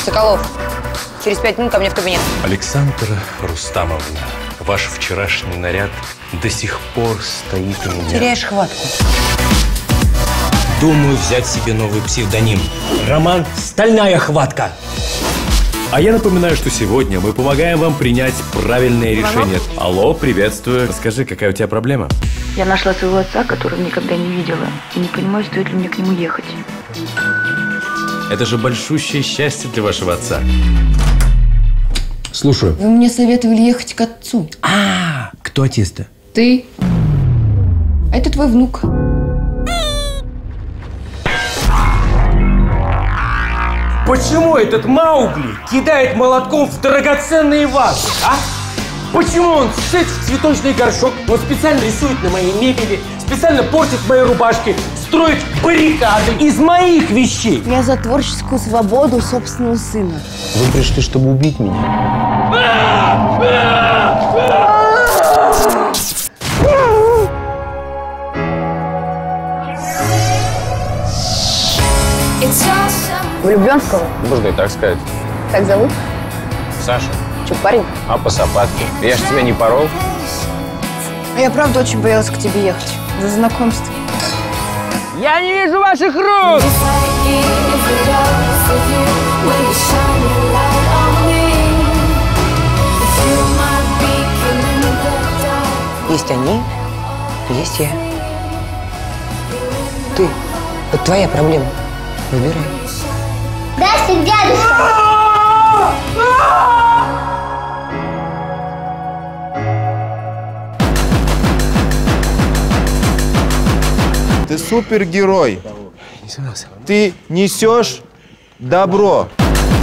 Соколов, через 5 минут ко мне в кабинет. Александра Рустамовна, ваш вчерашний наряд до сих пор стоит у меня. Теряешь хватку. Думаю взять себе новый псевдоним. Роман «Стальная хватка». А я напоминаю, что сегодня мы помогаем вам принять правильное решение. Алло, приветствую. Скажи, какая у тебя проблема? Я нашла своего отца, которого никогда не видела, и не понимаю, стоит ли мне к нему ехать. Это же большущее счастье для вашего отца. Слушаю. Вы мне советовали ехать к отцу. Кто отец-то? Ты. А это твой внук. Почему этот Маугли кидает молотком в драгоценные вазы, а? Почему он сшит в цветочный горшок, он специально рисует на моей мебели, специально портит мои рубашки, строит баррикады из моих вещей? Я за творческую свободу собственного сына. Вы пришли, чтобы убить меня? Влюблен в кого? Можно и так сказать. Как зовут? Саша, Че, парень? а по сапатке? Я ж тебя не порол. А я правда очень боялась к тебе ехать. За знакомство. Я не вижу ваших рук! Есть они, есть я. Ты. Вот твоя проблема. Выбирай. Здравствуй, дядюшка! Ты супергерой. Ты несешь добро.